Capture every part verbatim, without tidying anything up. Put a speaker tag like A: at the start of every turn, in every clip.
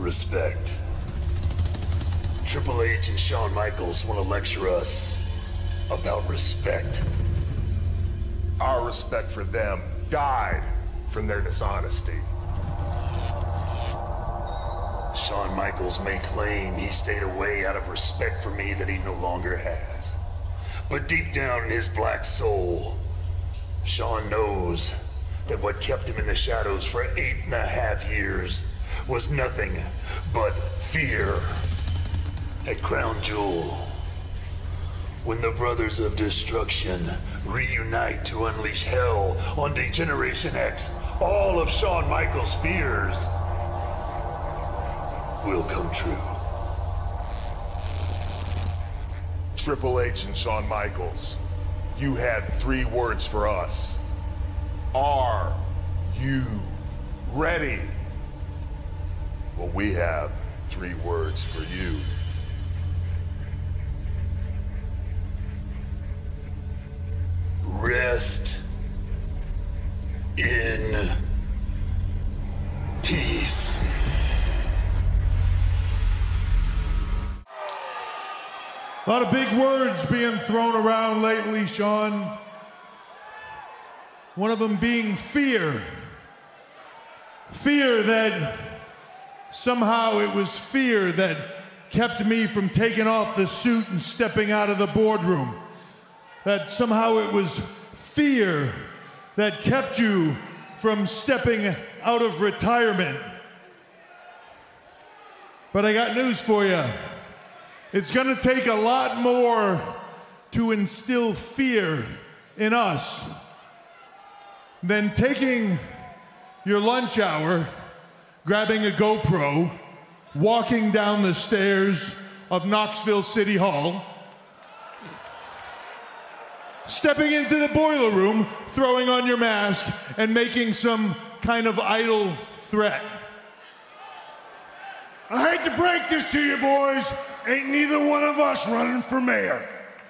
A: Respect. Triple H and Shawn Michaels want to lecture us about respect.
B: Our respect for them died from their dishonesty.
A: Shawn Michaels may claim he stayed away out of respect for me that he no longer has. But deep down in his black soul, Shawn knows that what kept him in the shadows for eight and a half years was nothing but fear. At Crown Jewel, when the Brothers of Destruction reunite to unleash hell on Degeneration X, all of Shawn Michaels' fears will come true.
B: Triple H and Shawn Michaels, you had three words for us. Are you ready? Well, we have three words for you.
A: Rest in peace.
C: A lot of big words being thrown around lately, Shawn. One of them being fear. Fear that somehow it was fear that kept me from taking off the suit and stepping out of the boardroom. That somehow it was fear that kept you from stepping out of retirement. But I got news for you. It's going to take a lot more to instill fear in us than taking your lunch hour, grabbing a GoPro, walking down the stairs of Knoxville City Hall, stepping into the boiler room, throwing on your mask, and making some kind of idle threat.
D: I hate to break this to you, boys. Ain't neither one of us running for mayor.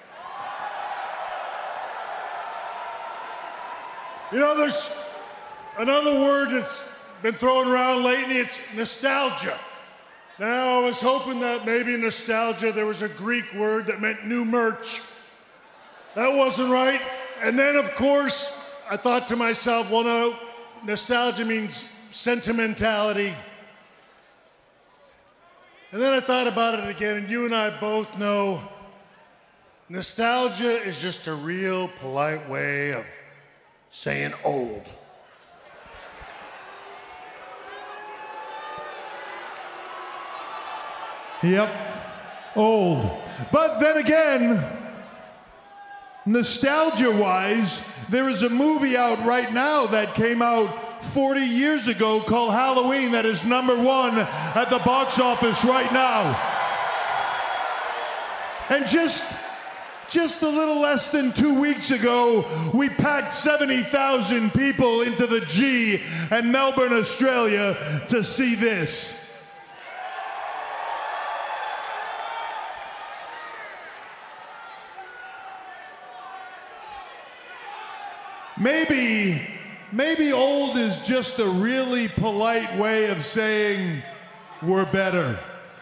D: You know, there's another word that's been thrown around lately. It's nostalgia. Now, I was hoping that maybe nostalgia, there was a Greek word that meant new merch. That wasn't right. And then, of course, I thought to myself, well, no, nostalgia means sentimentality. And then I thought about it again, and you and I both know nostalgia is just a real polite way of saying old.
C: Yep, old. But then again, nostalgia-wise, there is a movie out right now that came out forty years ago called Halloween that is number one at the box office right now. And just, just a little less than two weeks ago, we packed seventy thousand people into the G in Melbourne, Australia to see this. Maybe, maybe old is just a really polite way of saying we're better.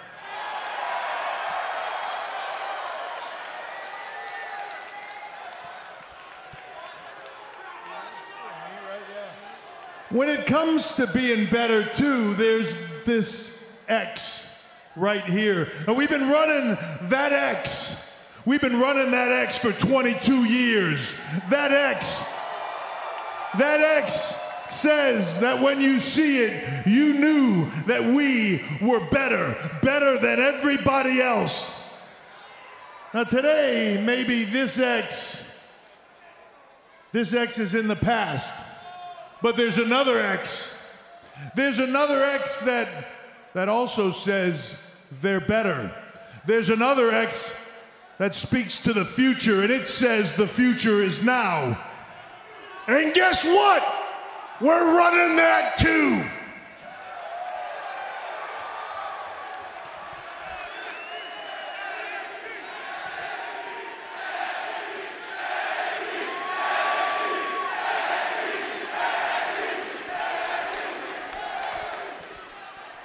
C: When it comes to being better too, there's this X right here. And we've been running that X. We've been running that X for twenty-two years. That X That X says that when you see it, you knew that we were better, better than everybody else. Now today, maybe this X, this X is in the past, but there's another X. There's another X that, that also says they're better. There's another X that speaks to the future, and it says the future is now.
D: And guess what? We're running that too.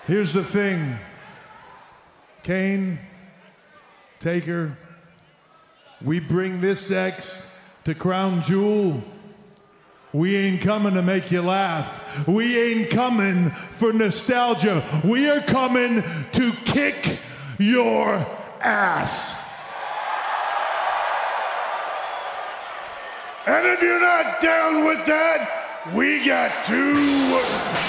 C: Here's the thing. Kane, Taker, we bring this X to Crown Jewel. We ain't coming to make you laugh. We ain't coming for nostalgia. We are coming to kick your ass.
D: And if you're not down with that, we got two.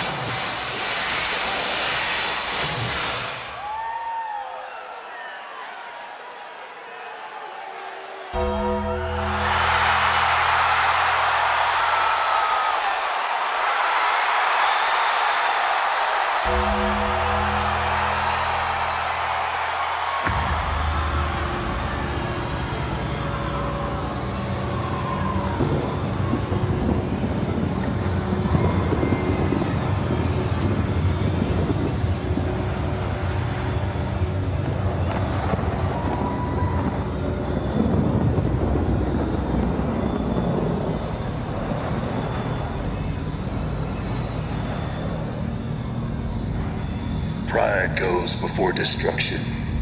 A: Pride goes before destruction.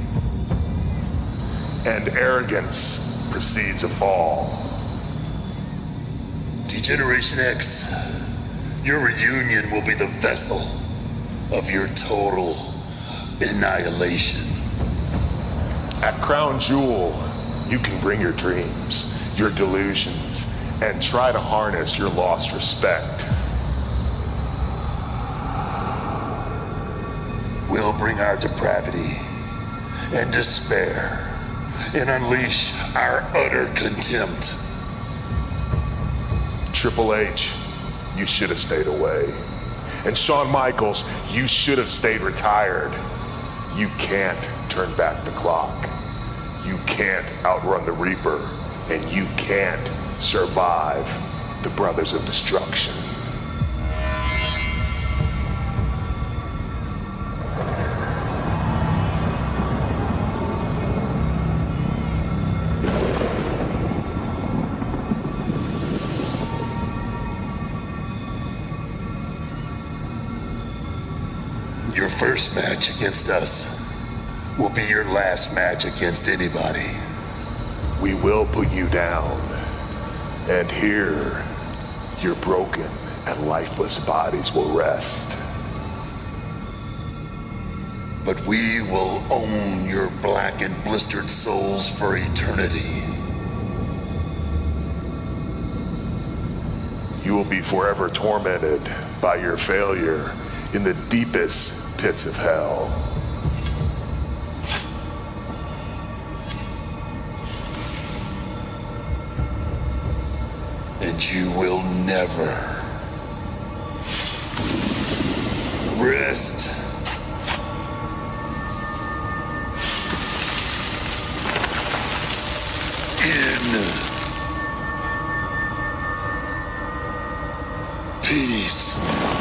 B: And arrogance precedes a fall.
A: Degeneration X, your reunion will be the vessel of your total annihilation.
B: At Crown Jewel, you can bring your dreams, your delusions, and try to harness your lost respect.
A: We'll bring our depravity and despair and unleash our utter contempt.
B: Triple H, you should have stayed away. And Shawn Michaels, you should have stayed retired. You can't turn back the clock. You can't outrun the Reaper. And you can't survive the Brothers of Destruction.
A: Your first match against us will be your last match against anybody.
B: We will put you down. And here, your broken and lifeless bodies will rest.
A: But we will own your black and blistered souls for eternity.
B: You will be forever tormented by your failure in the deepest pits of hell.
A: And you will never rest in peace.